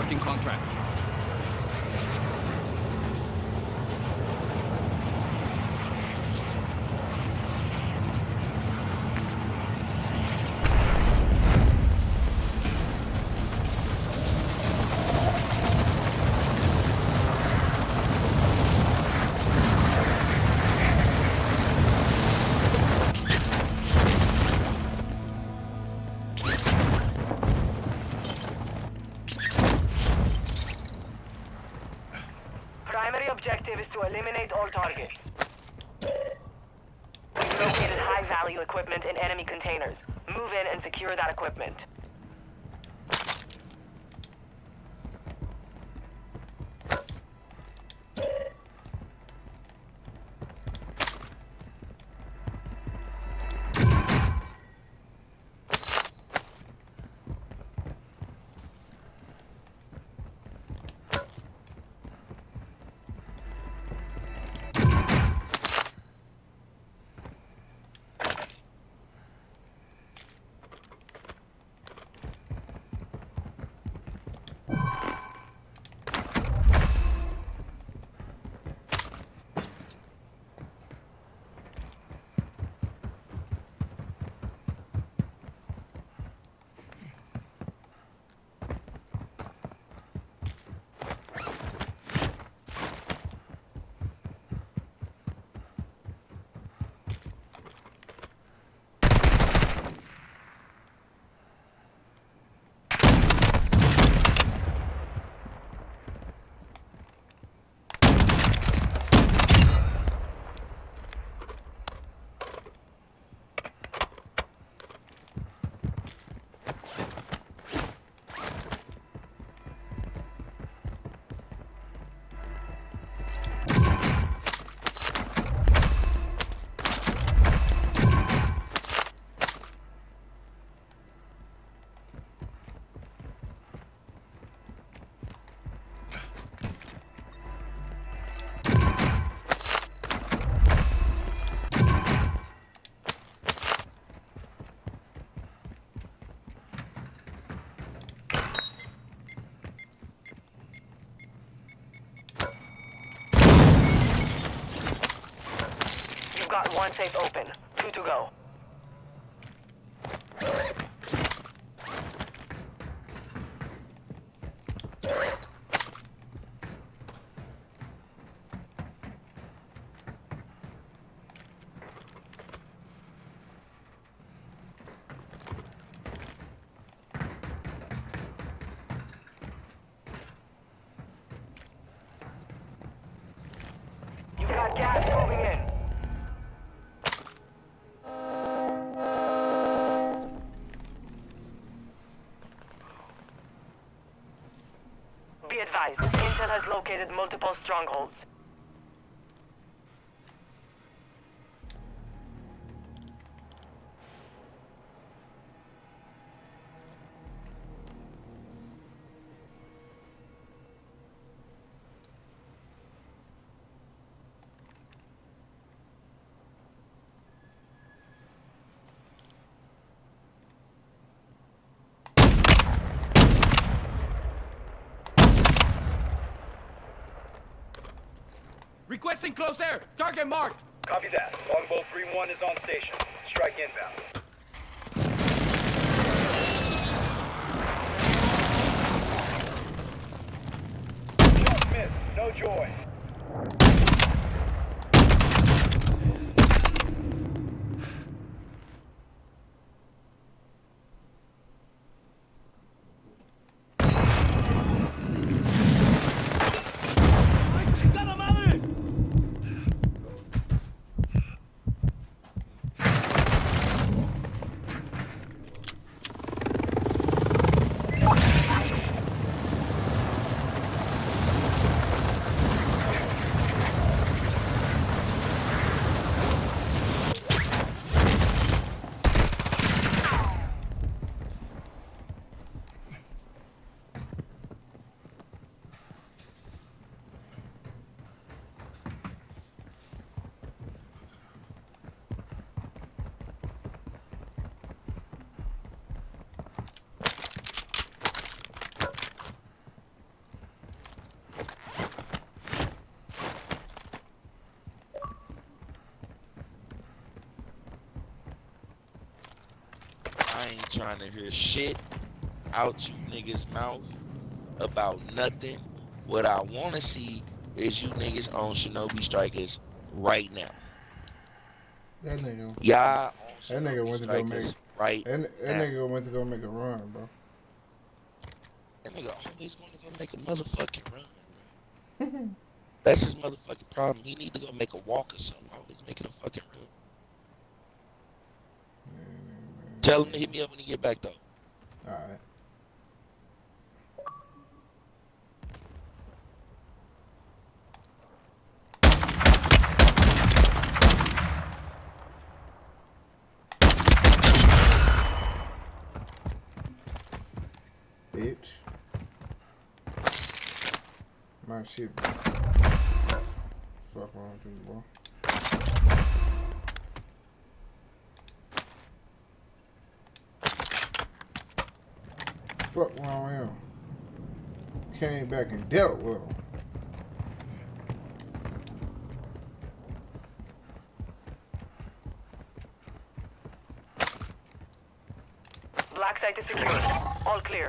Marking contract. Primary objective is to eliminate all targets. We've located high-value equipment in enemy containers. Move in and secure that equipment. Got one safe open. 2 to go. You got gas moving in. Be advised, Intel has located multiple strongholds. Requesting close air. Target marked. Copy that. Longbow 3-1 is on station. Strike inbound. Shot missed. No joy. I ain't trying to hear shit out you niggas' mouth about nothing. What I want to see is you niggas on Shinobi Strikers right now. That nigga. Y'all That on nigga Shinobi went to go Strikers make. right That now. nigga went to go make a run, bro. That nigga always want to go make a motherfucking run, bro. That's his motherfucking problem. He need to go make a walk or something. Always making a fucking run. Tell him to hit me up when he get back, though. Alright. Bitch. My shit. Fuck wrong with you, boy. Fuck wrong with him. Came back and dealt with him. Black site is secured. All clear.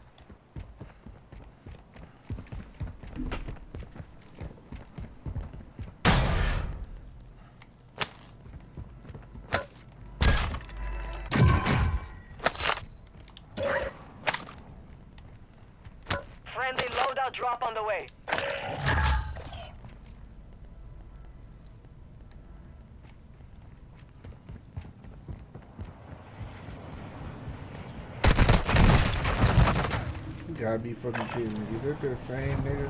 Friendly loadout drop on the way. You gotta be fucking kidding me. Is that the same nigga?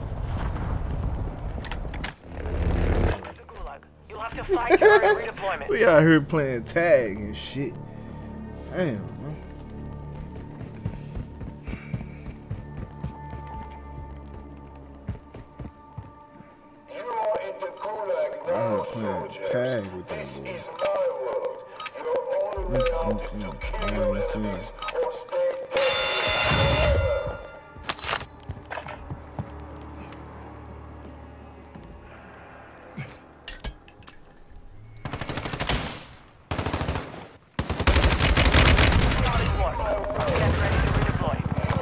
The Gulag. You'll have to fight to earn redeployment. We out here playing tag and shit. Damn, man. You are in the Gulag now, soldiers. Tag with This them, is my world. Your only way out is to kill your enemies or stay dead forever. Solid work. Get ready to redeploy.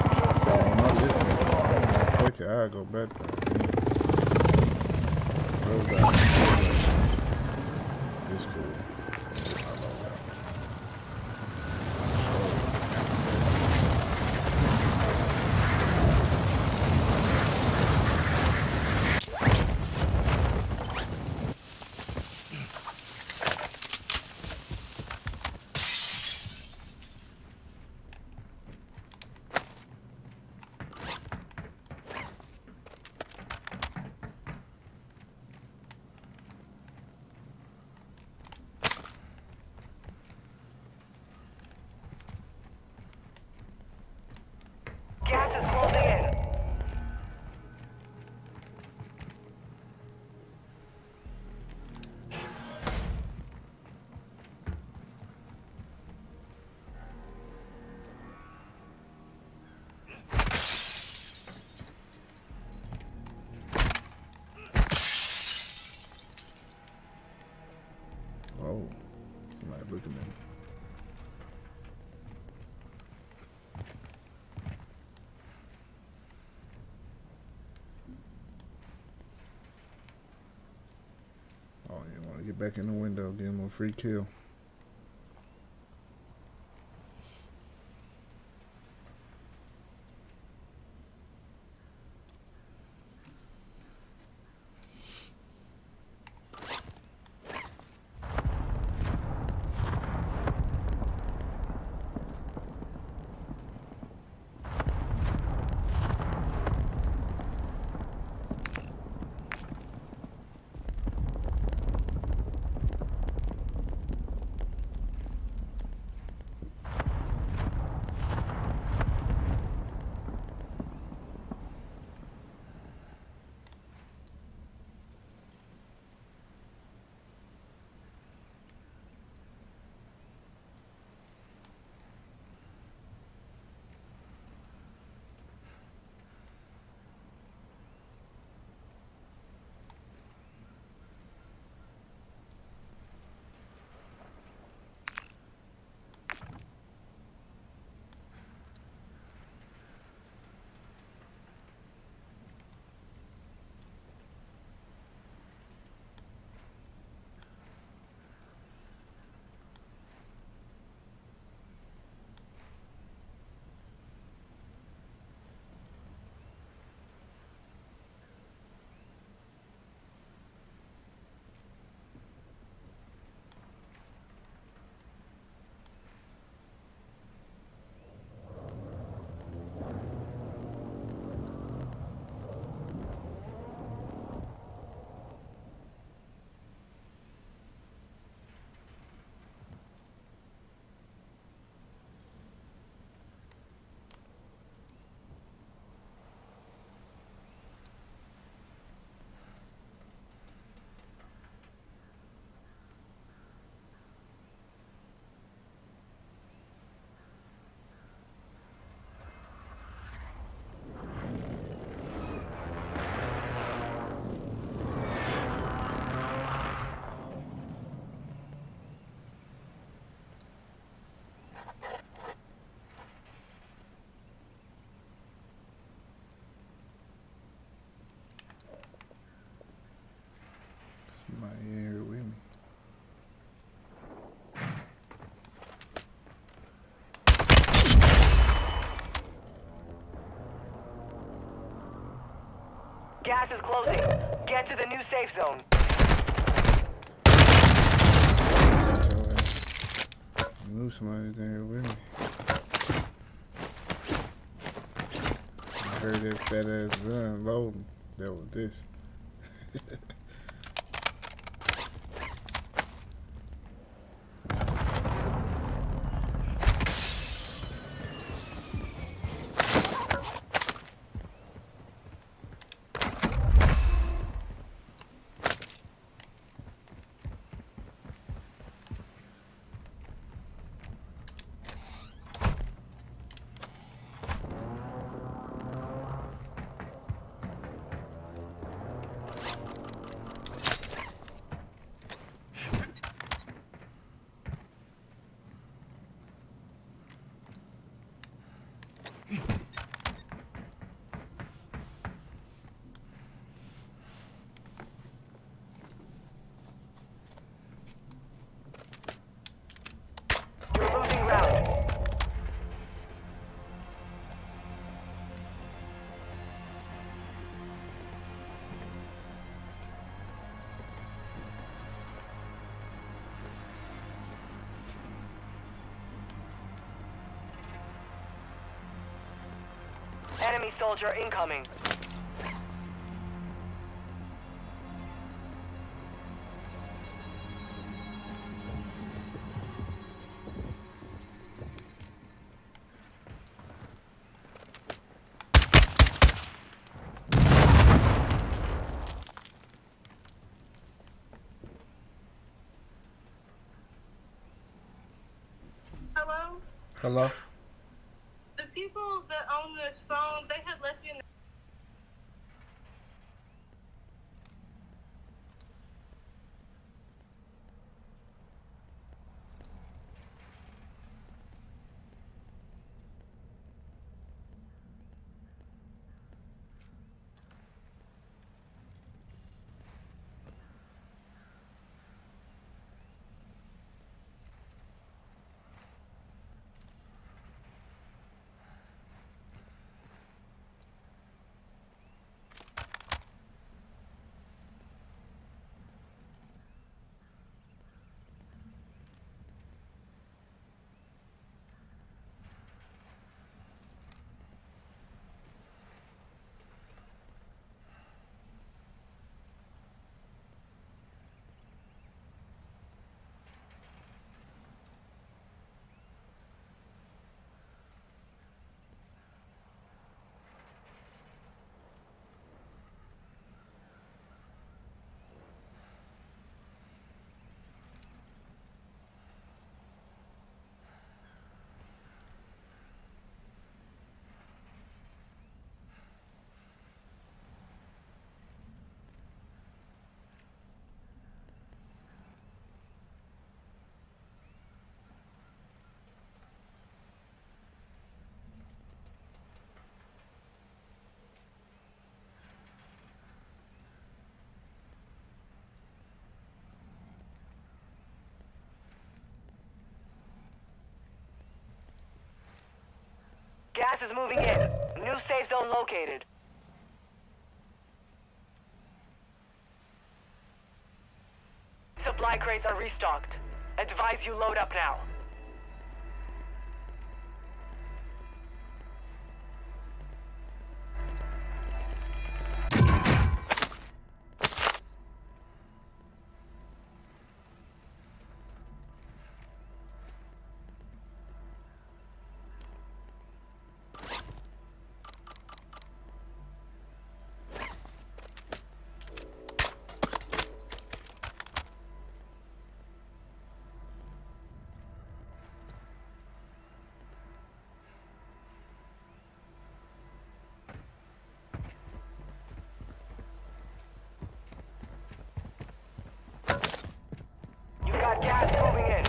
Okay, I'll go back there. It's cool. Gas is closing in. Oh, somebody looking at me. Oh, you want to get back in the window, give him a free kill. to the new safe zone. Knew somebody's in here with me. I heard that fat ass gun loading. That was this. You're losing round. Enemy soldier incoming. Hello? Hello? The people that own this phone, they had left you in the Gas is moving in. New safe zone located. Supply crates are restocked. Advise you load up now. You got gas moving in.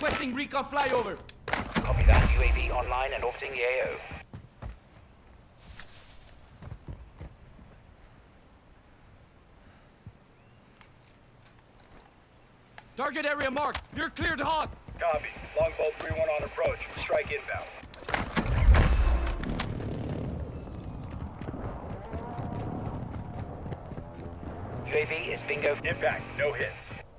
Requesting recon flyover. Copy that. UAV online and orbiting the AO. Target area marked. You're cleared hot. Copy. Longbow 3-1 on approach. Strike inbound. UAV is bingo. Impact. No hits.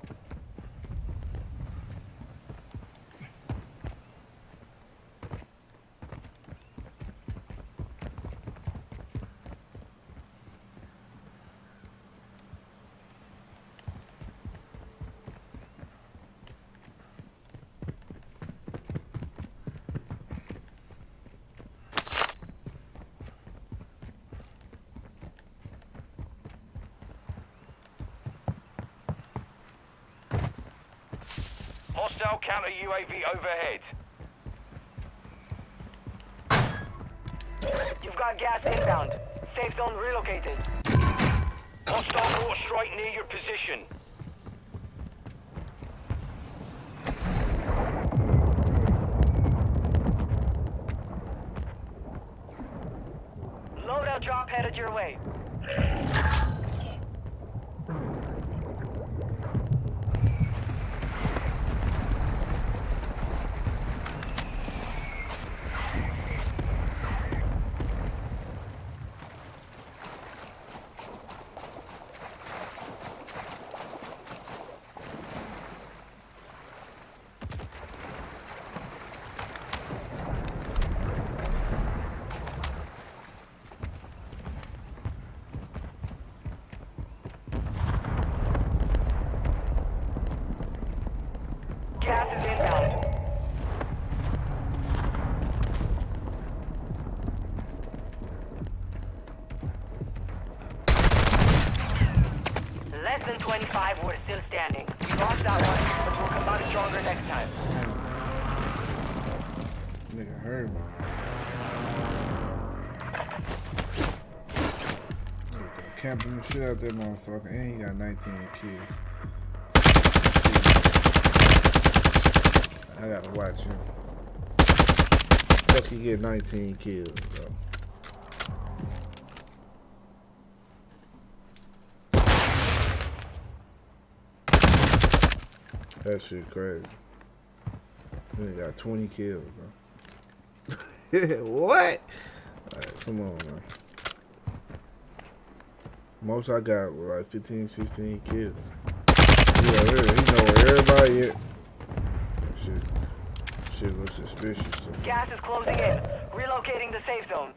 Hostile counter UAV overhead. You've got gas inbound. Safe zone relocated. Hostile mortar strike near your position. Loadout drop headed your way. Gas is inbound. Less than 25, we're still standing. We lost that one, but we'll come out stronger next time. Nigga heard me. Camping the shit out that motherfucker, and he got 19 kills. I gotta watch him. Fuck, he get 19 kills, bro. That shit crazy. He got 20 kills, bro. What? Alright, come on, man. Most I got were like 15, 16 kills. He know where everybody is. Shit looks suspicious to me. Gas is closing in. Relocating the safe zone.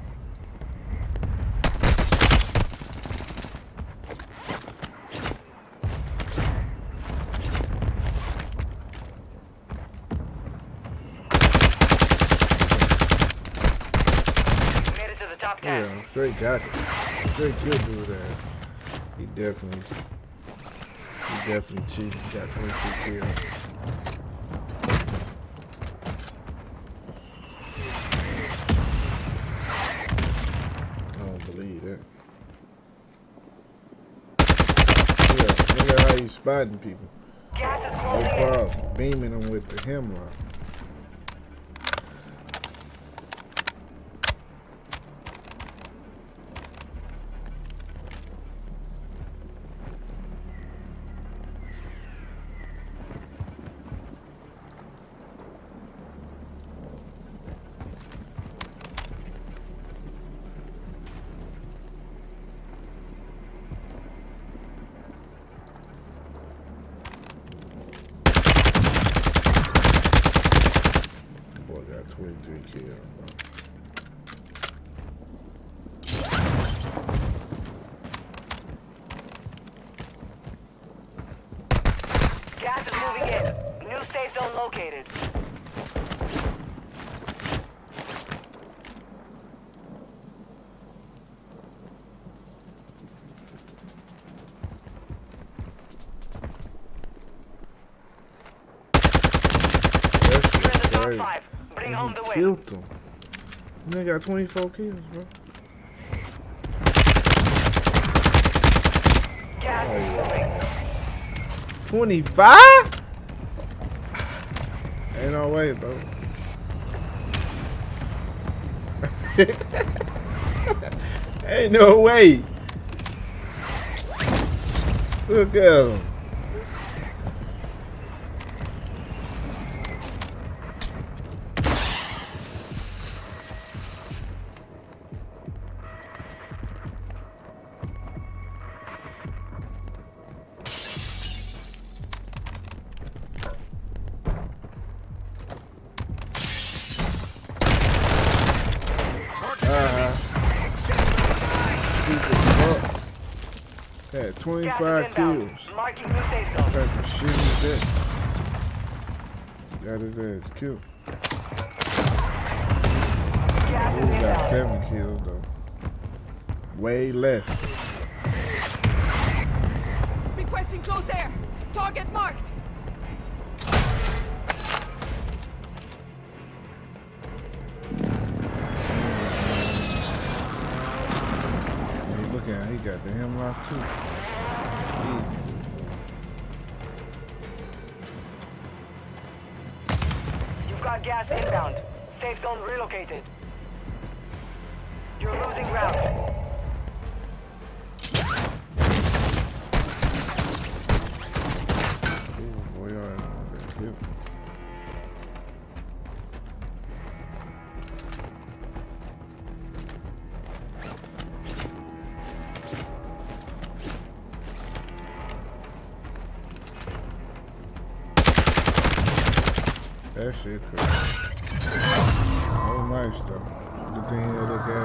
Made it to the top 10. Yeah, straight got it. Straight killed dude there. He definitely cheated. He got 22 kills. Look at how you spotting people. Gas is No closing problem. Beaming them with the hemlock. Boy got 23 kills, bro. Gas is moving in. New safe zone located. Crazy. Top 5. Bring home the He win. killed him. Nigga got 24 kills, bro. Gas is moving. 25? way, bro. Ain't no way. Look at him. Had 25 kills. Marking new safe zone. Type of shit is that? Got his ass killed. Gas He is got inbound. 7 kills though. Way less. Requesting close air. Target marked. Hey, look at him. He got the hemlock too. You've got gas inbound. Safe zone relocated. You're losing ground. Ooh, boy, y'all ain't gonna get killed. That shit crazy. Oh, nice though. Good thing he had that gas.